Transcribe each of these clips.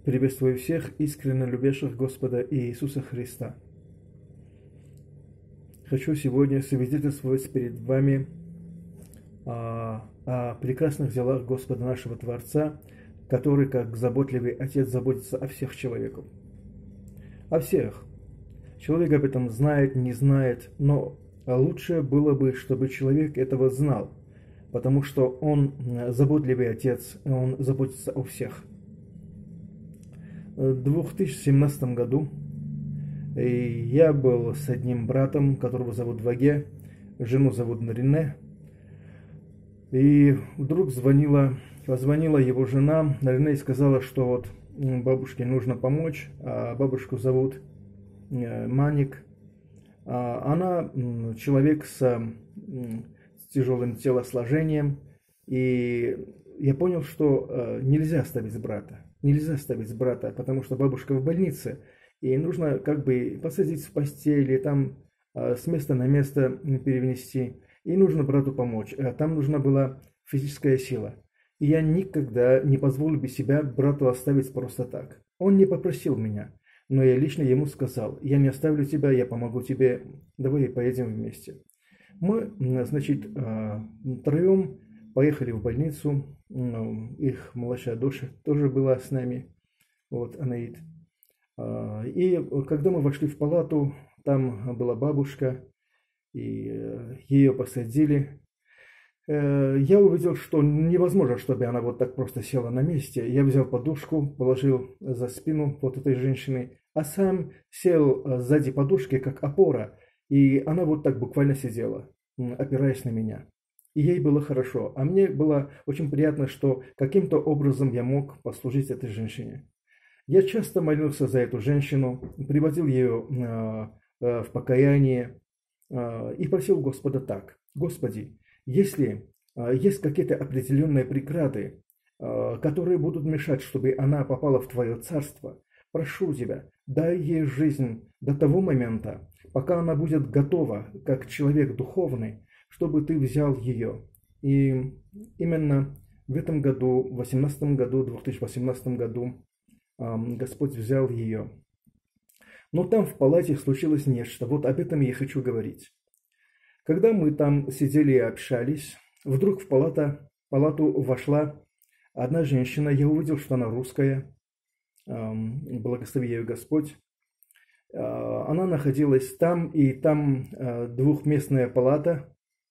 Приветствую всех искренне любящих Господа Иисуса Христа. Хочу сегодня свидетельствовать перед вами о прекрасных делах Господа нашего Творца, который, как заботливый Отец, заботится о всех человеках. О всех. Человек об этом знает, не знает, но лучше было бы, чтобы человек этого знал, потому что он заботливый Отец, он заботится о всех. В 2017 году я был с одним братом, которого зовут Ваге, жену зовут Нарине, и вдруг позвонила его жена Нарине и сказала, что вот бабушке нужно помочь, а бабушку зовут Маник. Она человек с тяжелым телосложением, и я понял, что нельзя оставить брата. Нельзя оставить брата, потому что бабушка в больнице, и нужно как бы посадить в постели, там с места на место перенести, и нужно брату помочь. Там нужна была физическая сила. И я никогда не позволил бы себя брату оставить просто так. Он не попросил меня, но я лично ему сказал: я не оставлю тебя, я помогу тебе, давай поедем вместе. Мы, значит, втроем поехали в больницу, их младшая дочь тоже была с нами, вот, Анаит. И когда мы вошли в палату, там была бабушка, и ее посадили. Я увидел, что невозможно, чтобы она вот так просто села на месте. Я взял подушку, положил за спину вот этой женщины, а сам сел сзади подушки, как опора, и она вот так буквально сидела, опираясь на меня. И ей было хорошо, а мне было очень приятно, что каким-то образом я мог послужить этой женщине. Я часто молился за эту женщину, приводил ее в покаяние и просил Господа так: Господи, если есть какие-то определенные преграды, которые будут мешать, чтобы она попала в Твое Царство, прошу Тебя, дай ей жизнь до того момента, пока она будет готова, как человек духовный, чтобы Ты взял ее. И именно в этом году, в 2018 году, Господь взял ее. Но там в палате случилось нечто. Вот об этом я хочу говорить. Когда мы там сидели и общались, вдруг в палату вошла одна женщина. Я увидел, что она русская. Благослови ее Господь. Она находилась там, и там двухместная палата,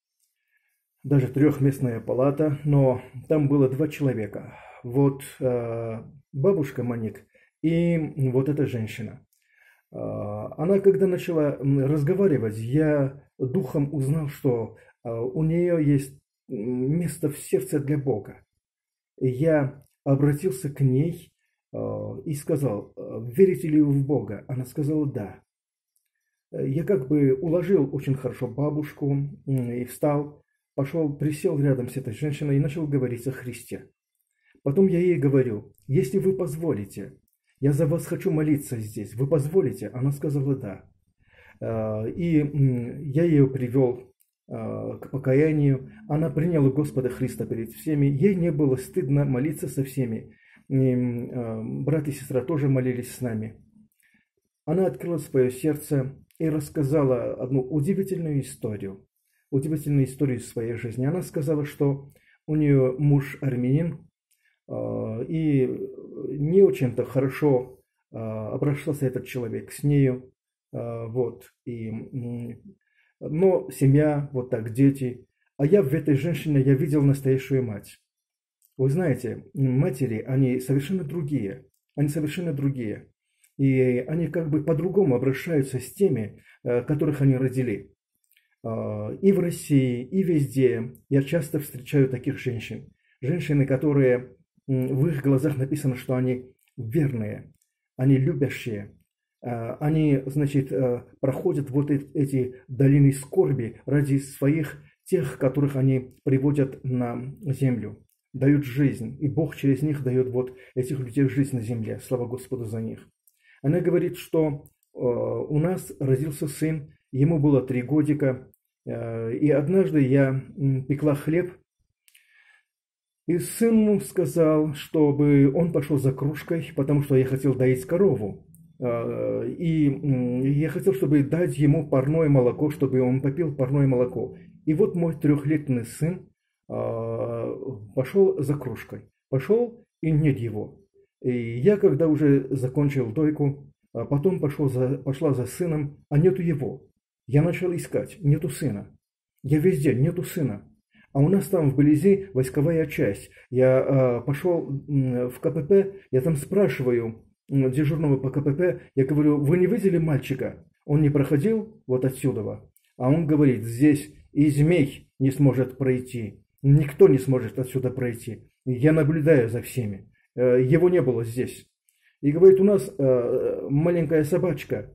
даже трехместная палата, но там было 2 человека. Вот бабушка Маник и вот эта женщина. Она, когда начала разговаривать, я духом узнал, что у нее есть место в сердце для Бога. И я обратился к ней и сказал: верите ли вы в Бога? Она сказала: да. Я как бы уложил очень хорошо бабушку и встал, пошел, присел рядом с этой женщиной и начал говорить о Христе. Потом я ей говорю: если вы позволите, я за вас хочу молиться здесь, вы позволите? Она сказала: да. И я ее привел к покаянию. Она приняла Господа Христа перед всеми. Ей не было стыдно молиться со всеми. И брат и сестра тоже молились с нами. Она открыла свое сердце и рассказала одну удивительную историю из своей жизни. Она сказала, что у нее муж армянин, и не очень-то хорошо обращался этот человек с нею, вот, но семья, вот так, дети. А я в этой женщине, я видел настоящую мать. Вы знаете, матери, они совершенно другие, и они как бы по-другому обращаются с теми, которых они родили. И в России, и везде я часто встречаю таких женщин. Женщины, которые в их глазах написано, что они верные, они любящие. Они, значит, проходят вот эти долины скорби ради своих, тех, которых они приводят на землю, дают жизнь. И Бог через них дает вот этих людей жизнь на земле. Слава Господу за них. Она говорит, что у нас родился сын, ему было 3 годика, и однажды я пекла хлеб, И сын ему сказал, чтобы он пошел за кружкой, потому что я хотел доить корову. И я хотел, чтобы дать ему парное молоко, чтобы он попил парное молоко. И вот мой 3-летний сын пошел за кружкой. Пошел, и нет его. И я, когда уже закончил дойку, потом пошла за сыном, а нету его. Я начал искать, нету сына. Я везде, нету сына. А у нас там вблизи войсковая часть. Я пошел в КПП, я там спрашиваю дежурного по КПП, я говорю, вы не видели мальчика? Он не проходил вот отсюда? А он говорит, здесь и змей не сможет пройти. Никто не сможет отсюда пройти. Я наблюдаю за всеми. Его не было здесь. И говорит, у нас маленькая собачка.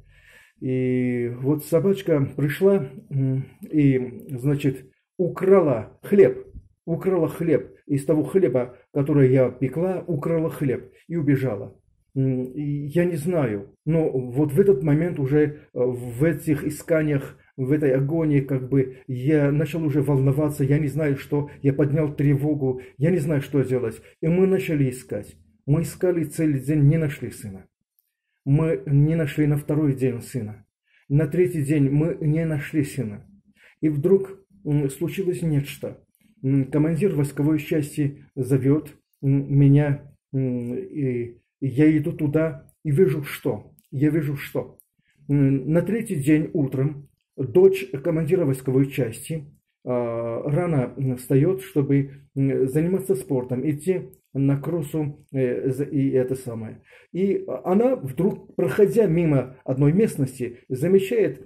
И вот собачка пришла и, значит, украла хлеб. Украла хлеб. Из того хлеба, который я пекла, украла хлеб и убежала. Я не знаю, но вот в этот момент уже в этих исканиях, в этой агонии, как бы я начал уже волноваться, я не знаю, что, я поднял тревогу, я не знаю, что делать. И мы начали искать. Мы искали целый день, не нашли сына. Мы не нашли на 2-й день сына. На 3-й день мы не нашли сына. И вдруг случилось нечто. Командир войсковой части зовет меня, и я иду туда и вижу что. Я вижу что. На 3-й день утром дочь командира войсковой части рано встает, чтобы заниматься спортом, идти на кроссу и это самое. И она вдруг, проходя мимо одной местности, замечает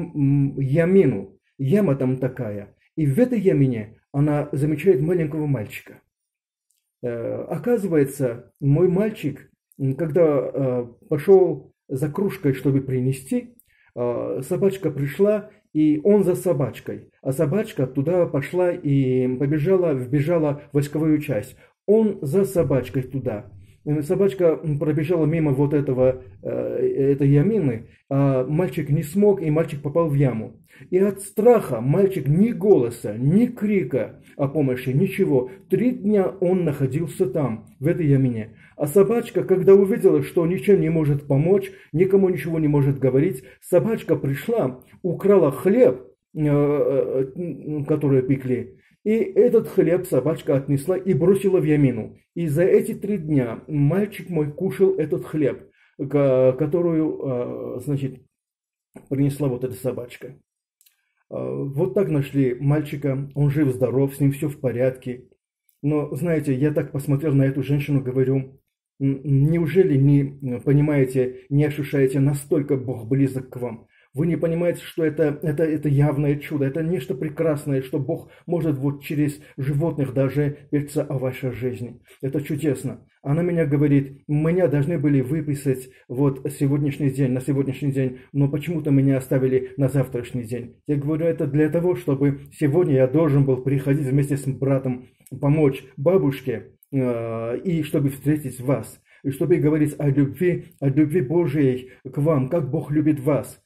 ямину. Яма там такая. И в этой ямине она замечает маленького мальчика. Оказывается, мой мальчик, когда пошел за кружкой, чтобы принести, собачка пришла, и он за собачкой. А собачка туда пошла и вбежала в войсковую часть. Он за собачкой туда. Собачка пробежала мимо вот этой ямины, а мальчик не смог, и мальчик попал в яму. И от страха мальчик ни голоса, ни крика о помощи, ничего. 3 дня он находился там, в этой ямине. А собачка, когда увидела, что ничем не может помочь, никому ничего не может говорить, собачка пришла, украла хлеб, который пекли, и этот хлеб собачка отнесла и бросила в ямину. И за эти 3 дня мальчик мой кушал этот хлеб, которую, значит, принесла вот эта собачка. Вот так нашли мальчика, он жив-здоров, с ним все в порядке. Но, знаете, я так посмотрел на эту женщину, говорю, неужели не понимаете, не ощущаете, настолько Бог близок к вам? Вы не понимаете, что это явное чудо, это нечто прекрасное, что Бог может вот через животных даже петься о вашей жизни. Это чудесно. Она меня говорит, меня должны были выписать вот на сегодняшний день, но почему-то меня оставили на завтрашний день. Я говорю, это для того, чтобы сегодня я должен был приходить вместе с братом, помочь бабушке, и чтобы встретить вас, и чтобы говорить о любви Божьей к вам, как Бог любит вас.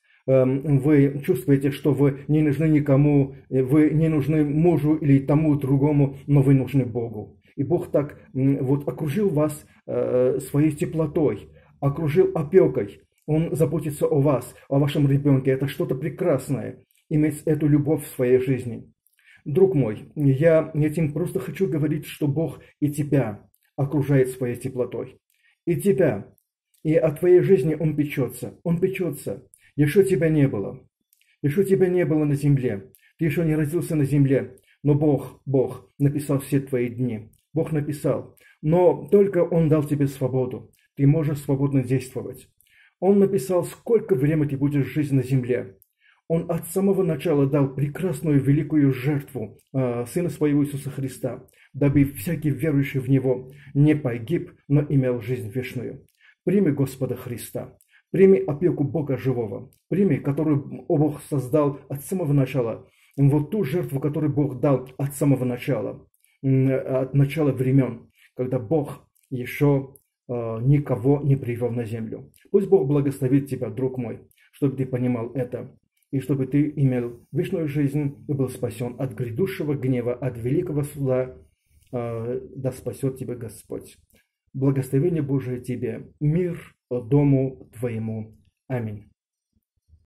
Вы чувствуете, что вы не нужны никому, вы не нужны мужу или тому другому, но вы нужны Богу. И Бог так вот окружил вас своей теплотой, окружил опекой. Он заботится о вас, о вашем ребенке. Это что-то прекрасное, иметь эту любовь в своей жизни. Друг мой, я этим просто хочу говорить, что Бог и тебя окружает своей теплотой. И тебя, и о твоей жизни Он печется. Он печется. Еще тебя не было. Еще тебя не было на земле. Ты еще не родился на земле. Но Бог написал все твои дни. Бог написал. Но только Он дал тебе свободу. Ты можешь свободно действовать. Он написал, сколько времени ты будешь жить на земле. Он от самого начала дал прекрасную великую жертву Сына Своего Иисуса Христа, дабы всякий верующий в Него не погиб, но имел жизнь вечную. Прими Господа Христа. Прими опеку Бога живого. Прими, которую Бог создал от самого начала. Вот ту жертву, которую Бог дал от самого начала. От начала времен, когда Бог еще никого не привел на землю. Пусть Бог благословит тебя, друг мой, чтобы ты понимал это. И чтобы ты имел вечную жизнь и был спасен от грядущего гнева, от великого суда да спасет тебя Господь. Благословение Божие тебе, мир дому твоему. Аминь.